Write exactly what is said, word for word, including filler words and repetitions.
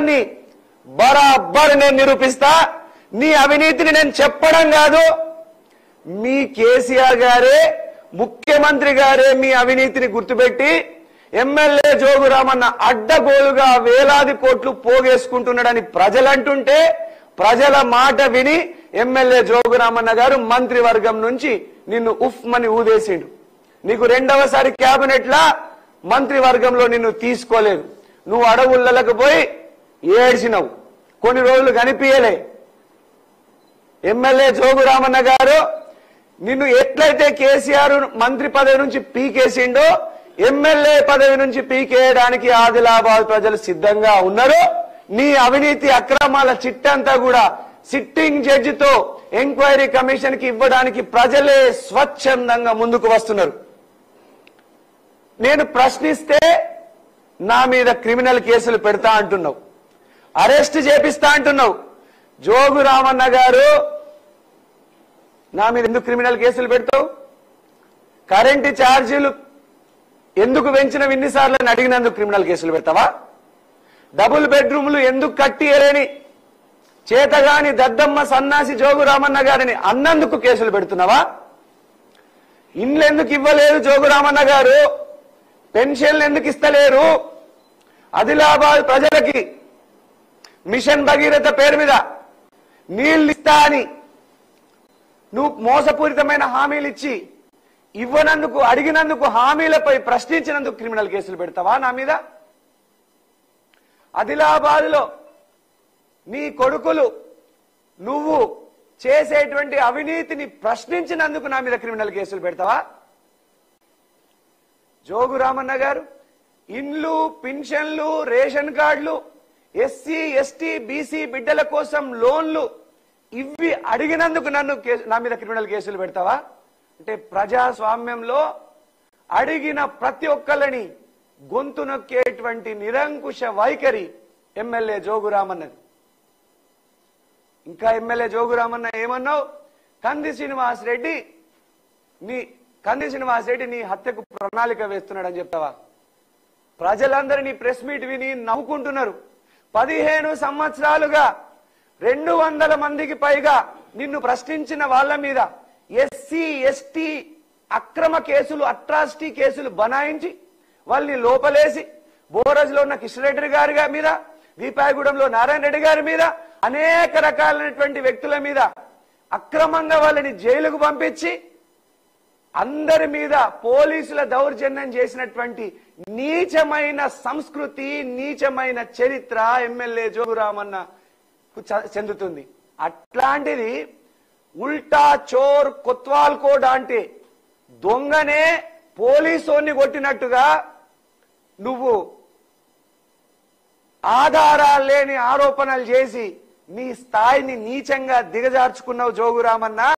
అవినీతిని బరాబర్ నేను నిరూపిస్తా. నీ అవినీతిని నేను చెప్పడం కాదు, మీ కేసీఆర్ గారే ముఖ్యమంత్రి గారే మీ అవినీతిని గుర్తుపెట్టి ఎమ్మెల్యే జోగురామన్న అడ్డగోలుగా వేలాది కోట్లు పోగేసుకుంటున్నాడని ప్రజలంటుంటే ప్రజల మాట విని ఎమ్మెల్యే జోగురామన్న గారు మంత్రివర్గం నుంచి నిన్ను ఉఫ్ మని ఊదేసిండు. నీకు రెండవసారి క్యాబినెట్ లా మంత్రివర్గంలో నిన్ను తీసుకోలేదు. నువ్వు అడవులకు పోయి ఏడ్చినవు, కొన్ని రోజులు కనిపించలే. ఎమ్మెల్యే జోగురామన్న గారు నిన్ను ఎట్లయితే కేసీఆర్ మంత్రి పదవి నుంచి పీకేసిండో ఎమ్మెల్యే పదవి నుంచి పీకేయడానికి ఆదిలాబాద్ ప్రజలు సిద్ధంగా ఉన్నారు. నీ అవినీతి అక్రమాల చిట్టంతా కూడా సిట్టింగ్ జడ్జితో ఎంక్వైరీ కమిషన్ కి ఇవ్వడానికి ప్రజలే స్వచ్ఛందంగా ముందుకు వస్తున్నారు. నేను ప్రశ్నిస్తే నా మీద క్రిమినల్ కేసులు పెడతా అంటున్నావు, అరెస్ట్ చేపిస్తా అంటున్నావు. జోగురామన్న గారు నా మీద ఎందుకు క్రిమినల్ కేసులు పెడతావు? కరెంటు ఛార్జీలు ఎందుకు పెంచిన ఇన్నిసార్లు అని అడిగినందుకు క్రిమినల్ కేసులు పెడతావా? డబుల్ బెడ్రూమ్లు ఎందుకు కట్టియలేని చేతగాని దద్దమ్మ సన్నాసి జోగురామన్న గారిని అన్నందుకు కేసులు పెడుతున్నావా? ఇండ్లు ఎందుకు ఇవ్వలేదు జోగురామన్న గారు? పెన్షన్లు ఎందుకు ఇస్తలేరు? ఆదిలాబాద్ ప్రజలకి మిషన్ భగీరథ పేరు మీద నీళ్లు ఇస్తా అని నువ్వు మోసపూరితమైన హామీలు ఇచ్చి ఇవ్వనందుకు, అడిగినందుకు, హామీలపై ప్రశ్నించినందుకు క్రిమినల్ కేసులు పెడతావా నా మీద? ఆదిలాబాద్ లో నీ కొడుకులు నువ్వు చేసేటువంటి అవినీతిని ప్రశ్నించినందుకు నా మీద క్రిమినల్ కేసులు పెడతావా? జోగురామన్న గారు ఇండ్లు, పింఛన్లు, రేషన్ కార్డులు, ఎస్సీ ఎస్టీ బీసీ బిడ్డల కోసం లోన్లు ఇవి అడిగినందుకు నన్ను నా మీద క్రిమినల్ కేసులు పెడతావా? అంటే ప్రజాస్వామ్యంలో అడిగిన ప్రతి ఒక్కళ్ళని గొంతు నొక్కేటువంటి నిరంకుశ వైఖరి ఎమ్మెల్యే జోగురామన్నది. ఇంకా ఎమ్మెల్యే జోగురామన్న ఏమన్నావు? కంది శ్రీనివాస్ రెడ్డి నీ కంది శ్రీనివాస్ రెడ్డి నీ హత్యకు ప్రణాళిక వేస్తున్నాడని చెప్తావా? ప్రజలందరినీ ప్రెస్ మీట్ విని నవ్వుకుంటున్నారు. పదిహేను సంవత్సరాలుగా రెండు వందల మందికి పైగా నిన్ను ప్రశ్నించిన వాళ్ళ మీద ఎస్సీ ఎస్టీ అక్రమ కేసులు, అట్రాసిటీ కేసులు బనాయించి వాళ్ళని లోపలేసి, బోరజ్లో ఉన్న కిషన్రెడ్డి గారి మీద, దీపాయగూడెంలో నారాయణ రెడ్డి గారి మీద, అనేక రకాలైనటువంటి వ్యక్తుల మీద అక్రమంగా వాళ్ళని జైలుకు పంపించి అందరి మీద పోలీసుల దౌర్జన్యం చేసినటువంటి నీచమైన సంస్కృతి, నీచమైన చరిత్ర ఎమ్మెల్యే జోగురామన్న చెందుతుంది. అట్లాంటిది ఉల్టా చోర్ కొత్వాల్ కోడ్ అంటే దొంగనే పోలీసోన్ని కొట్టినట్టుగా నువ్వు ఆధారాలు లేని ఆరోపణలు చేసి నీ స్థాయిని నీచంగా దిగజార్చుకున్నావు జోగురామన్న.